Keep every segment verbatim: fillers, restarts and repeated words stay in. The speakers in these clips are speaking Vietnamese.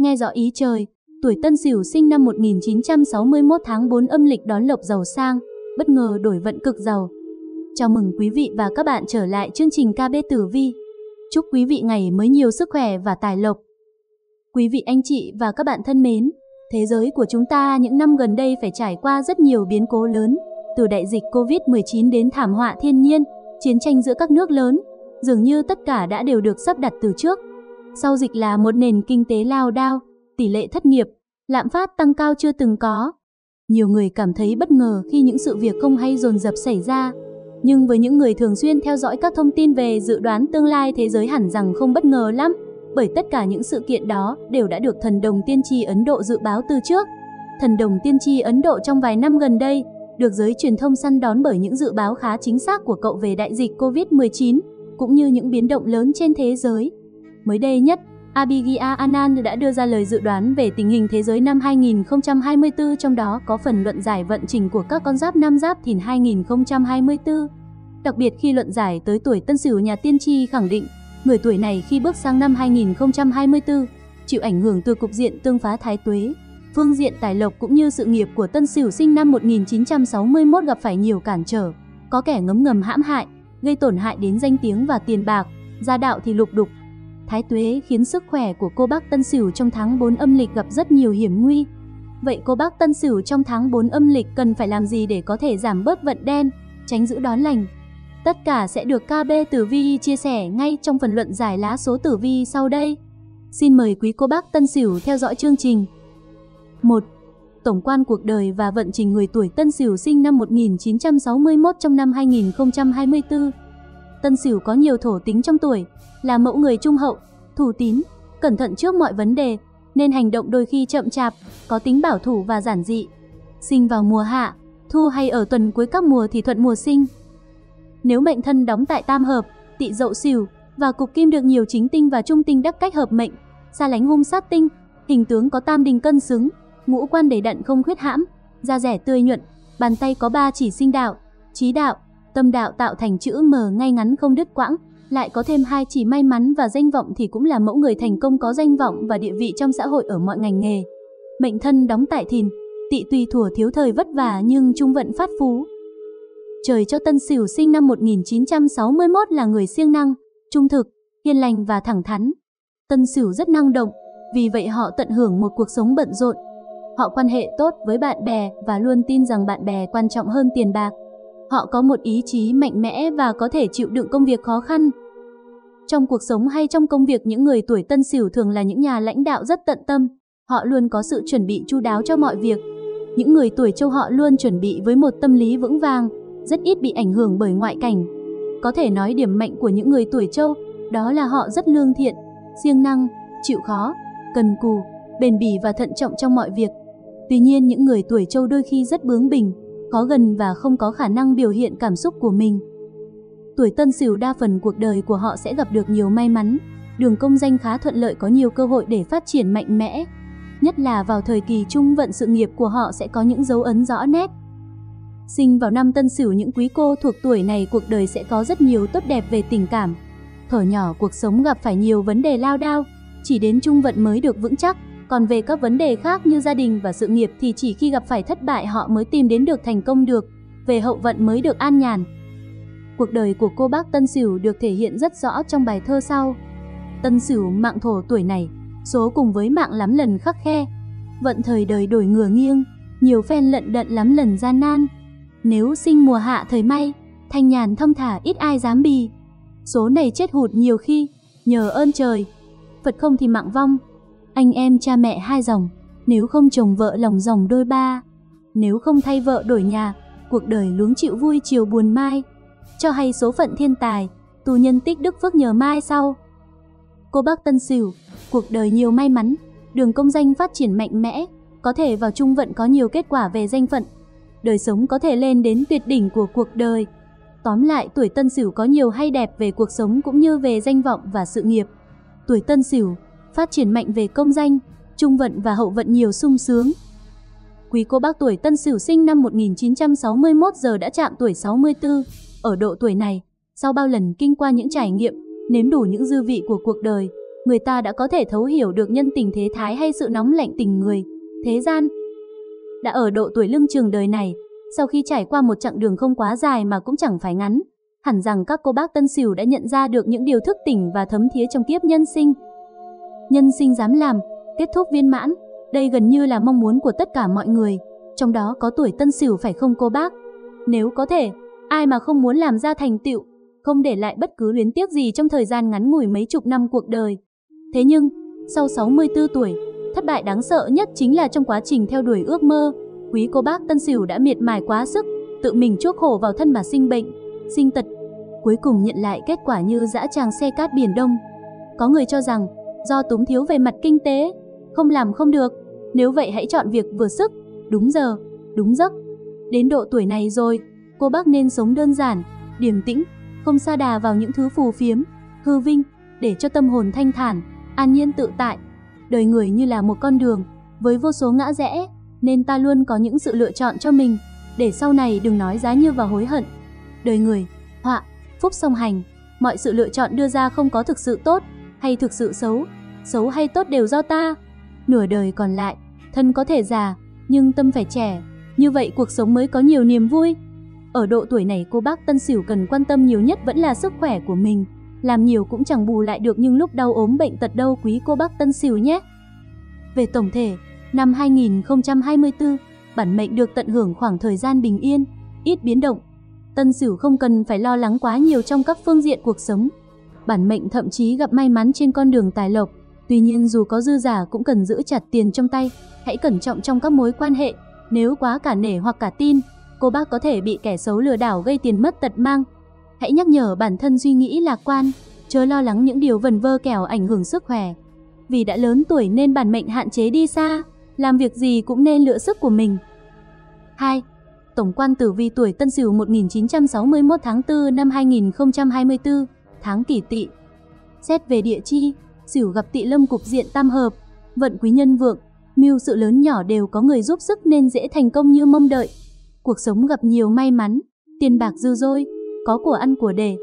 Nghe rõ ý trời, tuổi Tân Sửu sinh năm một nghìn chín trăm sáu mươi mốt tháng tư âm lịch đón lộc giàu sang, bất ngờ đổi vận cực giàu. Chào mừng quý vị và các bạn trở lại chương trình ca bê Tử Vi. Chúc quý vị ngày mới nhiều sức khỏe và tài lộc. Quý vị anh chị và các bạn thân mến, thế giới của chúng ta những năm gần đây phải trải qua rất nhiều biến cố lớn, từ đại dịch Covid mười chín đến thảm họa thiên nhiên, chiến tranh giữa các nước lớn, dường như tất cả đã đều được sắp đặt từ trước. Sau dịch là một nền kinh tế lao đao, tỷ lệ thất nghiệp, lạm phát tăng cao chưa từng có. Nhiều người cảm thấy bất ngờ khi những sự việc không hay dồn dập xảy ra. Nhưng với những người thường xuyên theo dõi các thông tin về dự đoán tương lai thế giới hẳn rằng không bất ngờ lắm, bởi tất cả những sự kiện đó đều đã được thần đồng tiên tri Ấn Độ dự báo từ trước. Thần đồng tiên tri Ấn Độ trong vài năm gần đây được giới truyền thông săn đón bởi những dự báo khá chính xác của cậu về đại dịch Covid mười chín, cũng như những biến động lớn trên thế giới. Mới đây nhất, Abhigya Anand đã đưa ra lời dự đoán về tình hình thế giới năm hai nghìn không trăm hai mươi tư, trong đó có phần luận giải vận trình của các con giáp năm Giáp Thìn hai nghìn không trăm hai mươi tư. Đặc biệt khi luận giải tới tuổi Tân Sửu, nhà tiên tri khẳng định, người tuổi này khi bước sang năm hai nghìn không trăm hai mươi tư, chịu ảnh hưởng từ cục diện tương phá thái tuế. Phương diện tài lộc cũng như sự nghiệp của Tân Sửu sinh năm một nghìn chín trăm sáu mươi mốt gặp phải nhiều cản trở, có kẻ ngấm ngầm hãm hại, gây tổn hại đến danh tiếng và tiền bạc, gia đạo thì lục đục. Thái tuế khiến sức khỏe của cô bác Tân Sửu trong tháng tư âm lịch gặp rất nhiều hiểm nguy. Vậy cô bác Tân Sửu trong tháng tư âm lịch cần phải làm gì để có thể giảm bớt vận đen, tránh giữ đón lành? Tất cả sẽ được ca bê Tử Vi chia sẻ ngay trong phần luận giải lá số tử vi sau đây. Xin mời quý cô bác Tân Sửu theo dõi chương trình. một. Tổng quan cuộc đời và vận trình người tuổi Tân Sửu sinh năm một nghìn chín trăm sáu mươi mốt trong năm hai nghìn không trăm hai mươi tư. Tân Sửu có nhiều thổ tính trong tuổi, là mẫu người trung hậu, thủ tín, cẩn thận trước mọi vấn đề, nên hành động đôi khi chậm chạp, có tính bảo thủ và giản dị. Sinh vào mùa hạ, thu hay ở tuần cuối các mùa thì thuận mùa sinh. Nếu mệnh thân đóng tại tam hợp, Tỵ Dậu Sửu và cục kim được nhiều chính tinh và trung tinh đắc cách hợp mệnh, xa lánh hung sát tinh, hình tướng có tam đình cân xứng, ngũ quan đầy đặn không khuyết hãm, da rẻ tươi nhuận, bàn tay có ba chỉ sinh đạo, trí đạo, tâm đạo tạo thành chữ M ngay ngắn không đứt quãng, lại có thêm hai chỉ may mắn và danh vọng thì cũng là mẫu người thành công có danh vọng và địa vị trong xã hội ở mọi ngành nghề. Mệnh thân đóng tại Thìn, Tỵ tuy thuở thiếu thời vất vả nhưng trung vận phát phú. Trời cho Tân Sửu sinh năm một nghìn chín trăm sáu mươi mốt là người siêng năng, trung thực, hiền lành và thẳng thắn. Tân Sửu rất năng động, vì vậy họ tận hưởng một cuộc sống bận rộn. Họ quan hệ tốt với bạn bè và luôn tin rằng bạn bè quan trọng hơn tiền bạc. Họ có một ý chí mạnh mẽ và có thể chịu đựng công việc khó khăn. Trong cuộc sống hay trong công việc, những người tuổi Tân Sửu thường là những nhà lãnh đạo rất tận tâm. Họ luôn có sự chuẩn bị chu đáo cho mọi việc. Những người tuổi Trâu họ luôn chuẩn bị với một tâm lý vững vàng, rất ít bị ảnh hưởng bởi ngoại cảnh. Có thể nói điểm mạnh của những người tuổi Trâu đó là họ rất lương thiện, siêng năng, chịu khó, cần cù, bền bỉ và thận trọng trong mọi việc. Tuy nhiên, những người tuổi Trâu đôi khi rất bướng bỉnh, khó gần và không có khả năng biểu hiện cảm xúc của mình. Tuổi Tân Sửu đa phần cuộc đời của họ sẽ gặp được nhiều may mắn, đường công danh khá thuận lợi, có nhiều cơ hội để phát triển mạnh mẽ. Nhất là vào thời kỳ trung vận, sự nghiệp của họ sẽ có những dấu ấn rõ nét. Sinh vào năm Tân Sửu, những quý cô thuộc tuổi này cuộc đời sẽ có rất nhiều tốt đẹp về tình cảm. Thuở nhỏ cuộc sống gặp phải nhiều vấn đề lao đao, chỉ đến trung vận mới được vững chắc. Còn về các vấn đề khác như gia đình và sự nghiệp thì chỉ khi gặp phải thất bại họ mới tìm đến được thành công được, về hậu vận mới được an nhàn. Cuộc đời của cô bác Tân Sửu được thể hiện rất rõ trong bài thơ sau. Tân Sửu mạng thổ tuổi này, số cùng với mạng lắm lần khắc khe. Vận thời đời đổi ngửa nghiêng, nhiều phen lận đận lắm lần gian nan. Nếu sinh mùa hạ thời may, thanh nhàn thong thả ít ai dám bì. Số này chết hụt nhiều khi, nhờ ơn trời, Phật không thì mạng vong. Anh em cha mẹ hai dòng, nếu không chồng vợ lòng dòng đôi ba. Nếu không thay vợ đổi nhà, cuộc đời luống chịu vui chiều buồn mai. Cho hay số phận thiên tài, tu nhân tích đức phước nhờ mai sau. Cô bác Tân Sửu, cuộc đời nhiều may mắn, đường công danh phát triển mạnh mẽ, có thể vào trung vận có nhiều kết quả về danh phận. Đời sống có thể lên đến tuyệt đỉnh của cuộc đời. Tóm lại, tuổi Tân Sửu có nhiều hay đẹp về cuộc sống cũng như về danh vọng và sự nghiệp. Tuổi Tân Sửu phát triển mạnh về công danh, trung vận và hậu vận nhiều sung sướng. Quý cô bác tuổi Tân Sửu sinh năm một nghìn chín trăm sáu mươi mốt giờ đã chạm tuổi sáu mươi tư. Ở độ tuổi này, sau bao lần kinh qua những trải nghiệm, nếm đủ những dư vị của cuộc đời, người ta đã có thể thấu hiểu được nhân tình thế thái hay sự nóng lạnh tình người, thế gian. Đã ở độ tuổi lưng chừng đời này, sau khi trải qua một chặng đường không quá dài mà cũng chẳng phải ngắn, hẳn rằng các cô bác Tân Sửu đã nhận ra được những điều thức tỉnh và thấm thía trong kiếp nhân sinh. Nhân sinh dám làm, kết thúc viên mãn, đây gần như là mong muốn của tất cả mọi người, trong đó có tuổi Tân Sửu phải không cô bác? Nếu có thể, ai mà không muốn làm ra thành tựu, không để lại bất cứ luyến tiếc gì trong thời gian ngắn ngủi mấy chục năm cuộc đời. Thế nhưng, sau sáu mươi tư tuổi, thất bại đáng sợ nhất chính là trong quá trình theo đuổi ước mơ, quý cô bác Tân Sửu đã miệt mài quá sức, tự mình chuốc khổ vào thân mà sinh bệnh, sinh tật, cuối cùng nhận lại kết quả như dã tràng xe cát biển Đông. Có người cho rằng, do túng thiếu về mặt kinh tế, không làm không được, nếu vậy hãy chọn việc vừa sức, đúng giờ, đúng giấc. Đến độ tuổi này rồi, cô bác nên sống đơn giản, điềm tĩnh, không sa đà vào những thứ phù phiếm, hư vinh, để cho tâm hồn thanh thản, an nhiên tự tại. Đời người như là một con đường, với vô số ngã rẽ, nên ta luôn có những sự lựa chọn cho mình, để sau này đừng nói giá như và hối hận. Đời người, họa, phúc song hành, mọi sự lựa chọn đưa ra không có thực sự tốt, hay thực sự xấu, xấu hay tốt đều do ta. Nửa đời còn lại, thân có thể già, nhưng tâm phải trẻ, như vậy cuộc sống mới có nhiều niềm vui. Ở độ tuổi này cô bác Tân Sửu cần quan tâm nhiều nhất vẫn là sức khỏe của mình, làm nhiều cũng chẳng bù lại được nhưng lúc đau ốm bệnh tật đâu quý cô bác Tân Sửu nhé. Về tổng thể, năm hai nghìn không trăm hai mươi tư, bản mệnh được tận hưởng khoảng thời gian bình yên, ít biến động. Tân Sửu không cần phải lo lắng quá nhiều trong các phương diện cuộc sống. Bản mệnh thậm chí gặp may mắn trên con đường tài lộc. Tuy nhiên dù có dư giả cũng cần giữ chặt tiền trong tay, hãy cẩn trọng trong các mối quan hệ. Nếu quá cả nể hoặc cả tin, cô bác có thể bị kẻ xấu lừa đảo gây tiền mất tật mang. Hãy nhắc nhở bản thân suy nghĩ lạc quan, chớ lo lắng những điều vẩn vơ kẻo ảnh hưởng sức khỏe. Vì đã lớn tuổi nên bản mệnh hạn chế đi xa, làm việc gì cũng nên lựa sức của mình. hai. Tổng quan tử vi tuổi Tân Sửu một nghìn chín trăm sáu mươi mốt tháng tư năm hai nghìn không trăm hai mươi tư, tháng Kỷ Tỵ. Xét về địa chi, Sửu gặp Tỵ Lâm cục diện tam hợp, vận quý nhân vượng, mưu sự lớn nhỏ đều có người giúp sức nên dễ thành công như mong đợi. Cuộc sống gặp nhiều may mắn, tiền bạc dư dôi, có của ăn của để.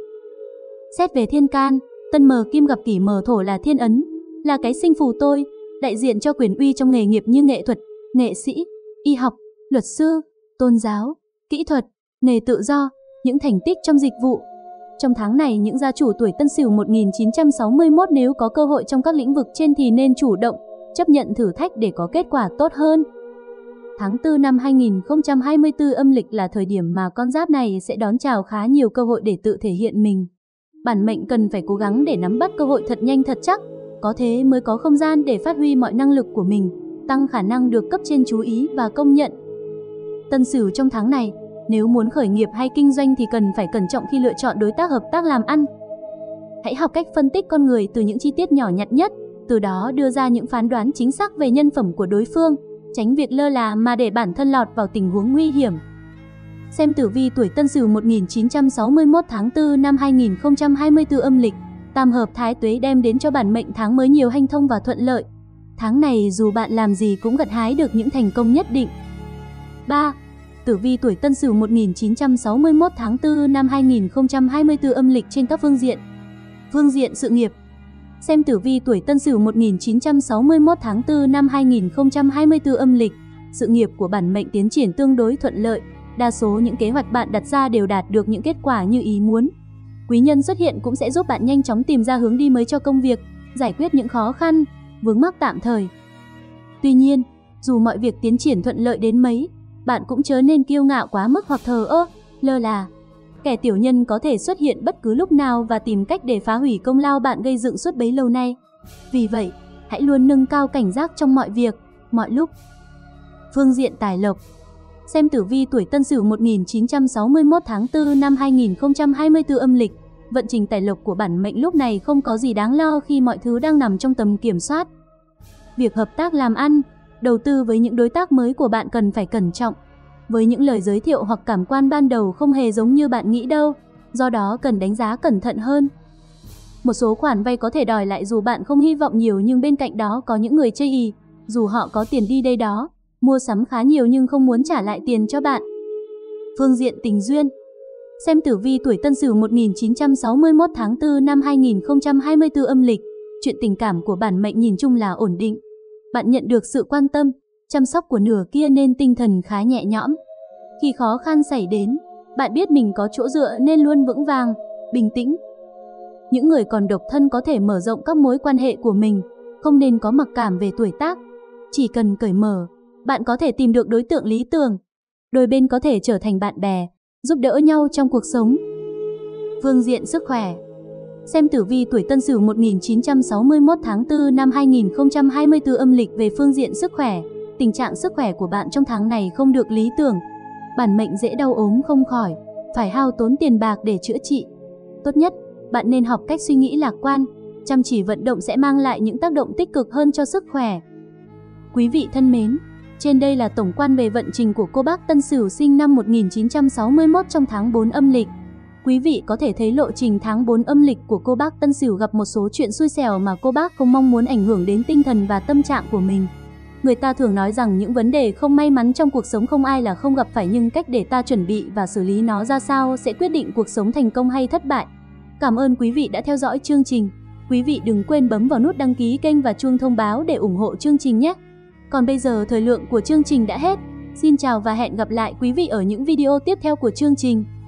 Xét về thiên can, Tân Mờ Kim gặp Kỷ Mờ Thổ là thiên ấn, là cái sinh phù tôi, đại diện cho quyền uy trong nghề nghiệp như nghệ thuật, nghệ sĩ, y học, luật sư, tôn giáo, kỹ thuật, nghề tự do, những thành tích trong dịch vụ. Trong tháng này, những gia chủ tuổi Tân Sửu một nghìn chín trăm sáu mươi mốt nếu có cơ hội trong các lĩnh vực trên thì nên chủ động, chấp nhận thử thách để có kết quả tốt hơn. Tháng tư năm hai nghìn không trăm hai mươi tư âm lịch là thời điểm mà con giáp này sẽ đón chào khá nhiều cơ hội để tự thể hiện mình. Bản mệnh cần phải cố gắng để nắm bắt cơ hội thật nhanh thật chắc, có thế mới có không gian để phát huy mọi năng lực của mình, tăng khả năng được cấp trên chú ý và công nhận. Tân Sửu trong tháng này, nếu muốn khởi nghiệp hay kinh doanh thì cần phải cẩn trọng khi lựa chọn đối tác hợp tác làm ăn. Hãy học cách phân tích con người từ những chi tiết nhỏ nhặt nhất, từ đó đưa ra những phán đoán chính xác về nhân phẩm của đối phương, tránh việc lơ là mà để bản thân lọt vào tình huống nguy hiểm. Xem tử vi tuổi Tân Sửu một nghìn chín trăm sáu mươi mốt tháng tư năm hai nghìn không trăm hai mươi tư âm lịch, tam hợp Thái Tuế đem đến cho bản mệnh tháng mới nhiều hanh thông và thuận lợi. Tháng này dù bạn làm gì cũng gặt hái được những thành công nhất định. ba. Tử vi tuổi Tân Sửu một nghìn chín trăm sáu mươi mốt tháng tư năm hai nghìn không trăm hai mươi tư âm lịch trên các phương diện. Phương diện sự nghiệp. Xem tử vi tuổi Tân Sửu một nghìn chín trăm sáu mươi mốt tháng tư năm hai nghìn không trăm hai mươi tư âm lịch, sự nghiệp của bản mệnh tiến triển tương đối thuận lợi, đa số những kế hoạch bạn đặt ra đều đạt được những kết quả như ý muốn. Quý nhân xuất hiện cũng sẽ giúp bạn nhanh chóng tìm ra hướng đi mới cho công việc, giải quyết những khó khăn, vướng mắc tạm thời. Tuy nhiên, dù mọi việc tiến triển thuận lợi đến mấy, bạn cũng chớ nên kiêu ngạo quá mức hoặc thờ ơ, lơ là. Kẻ tiểu nhân có thể xuất hiện bất cứ lúc nào và tìm cách để phá hủy công lao bạn gây dựng suốt bấy lâu nay. Vì vậy, hãy luôn nâng cao cảnh giác trong mọi việc, mọi lúc. Phương diện tài lộc. Xem tử vi tuổi Tân Sửu một nghìn chín trăm sáu mươi mốt tháng tư năm hai nghìn không trăm hai mươi tư âm lịch, vận trình tài lộc của bản mệnh lúc này không có gì đáng lo khi mọi thứ đang nằm trong tầm kiểm soát. Việc hợp tác làm ăn, đầu tư với những đối tác mới của bạn cần phải cẩn trọng. Với những lời giới thiệu hoặc cảm quan ban đầu không hề giống như bạn nghĩ đâu, do đó cần đánh giá cẩn thận hơn. Một số khoản vay có thể đòi lại dù bạn không hy vọng nhiều, nhưng bên cạnh đó có những người chây ỳ, dù họ có tiền đi đây đó, mua sắm khá nhiều nhưng không muốn trả lại tiền cho bạn. Phương diện tình duyên. Xem tử vi tuổi Tân Sửu một nghìn chín trăm sáu mươi mốt tháng tư năm hai nghìn không trăm hai mươi tư âm lịch, Chuyện tình cảm của bản mệnh nhìn chung là ổn định. Bạn nhận được sự quan tâm, chăm sóc của nửa kia nên tinh thần khá nhẹ nhõm. Khi khó khăn xảy đến, bạn biết mình có chỗ dựa nên luôn vững vàng, bình tĩnh. Những người còn độc thân có thể mở rộng các mối quan hệ của mình, không nên có mặc cảm về tuổi tác. Chỉ cần cởi mở, bạn có thể tìm được đối tượng lý tưởng. Đôi bên có thể trở thành bạn bè, giúp đỡ nhau trong cuộc sống. Phương diện sức khỏe. Xem tử vi tuổi Tân Sửu một nghìn chín trăm sáu mươi mốt tháng tư năm hai nghìn không trăm hai mươi tư âm lịch về phương diện sức khỏe. Tình trạng sức khỏe của bạn trong tháng này không được lý tưởng. Bản mệnh dễ đau ốm không khỏi, phải hao tốn tiền bạc để chữa trị. Tốt nhất, bạn nên học cách suy nghĩ lạc quan, chăm chỉ vận động sẽ mang lại những tác động tích cực hơn cho sức khỏe. Quý vị thân mến, trên đây là tổng quan về vận trình của cô bác Tân Sửu sinh năm một nghìn chín trăm sáu mươi mốt trong tháng tư âm lịch. Quý vị có thể thấy lộ trình tháng tư âm lịch của cô bác Tân Sửu gặp một số chuyện xui xẻo mà cô bác không mong muốn ảnh hưởng đến tinh thần và tâm trạng của mình. Người ta thường nói rằng những vấn đề không may mắn trong cuộc sống không ai là không gặp phải, nhưng cách để ta chuẩn bị và xử lý nó ra sao sẽ quyết định cuộc sống thành công hay thất bại. Cảm ơn quý vị đã theo dõi chương trình. Quý vị đừng quên bấm vào nút đăng ký kênh và chuông thông báo để ủng hộ chương trình nhé. Còn bây giờ thời lượng của chương trình đã hết. Xin chào và hẹn gặp lại quý vị ở những video tiếp theo của chương trình.